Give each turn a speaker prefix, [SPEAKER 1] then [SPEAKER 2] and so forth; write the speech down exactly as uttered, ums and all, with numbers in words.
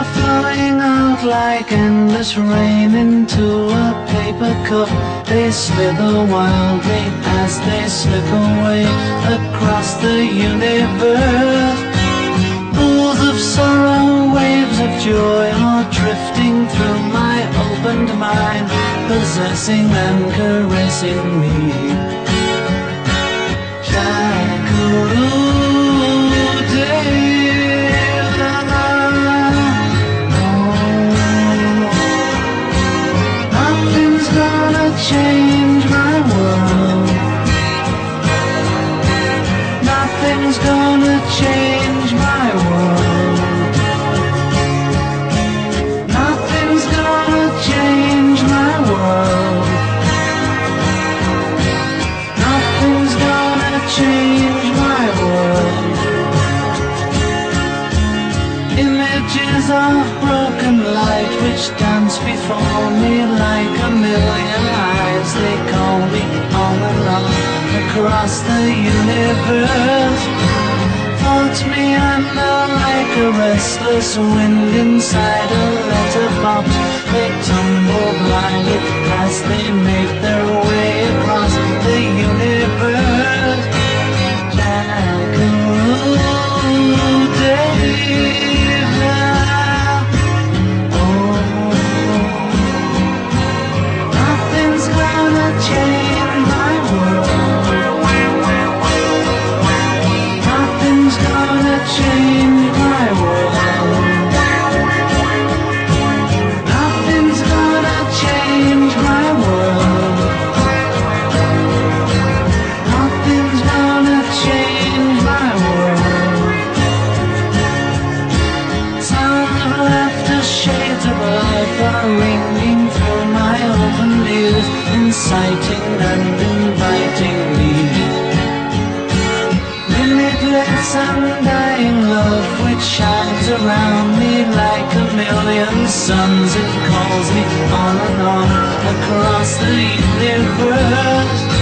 [SPEAKER 1] are flowing out like endless rain into a paper cup. They slither wildly as they slip away across the universe. Pools of sorrow, waves of joy are drifting through my opened mind, possessing and caressing me. Nothing's gonna change my world. Nothing's gonna change my world. Nothing's gonna change my world. Nothing's gonna change my world. Images of broken light which dance before me like a million eyes. They call me on and on across the universe. Float me under like a restless wind inside a letterbox. They tumble blindly as they make their way across the universe. Jackaroo Dave. Oh, nothing's gonna change my world. Nothing's gonna change my world. Nothing's gonna change my world. Nothing's gonna change my world. Sounds of laughter, shades of life are ringing through my open ears, inciting and inviting me. Limitless undying love which shines around me like a million suns. It calls me on and on across the universe.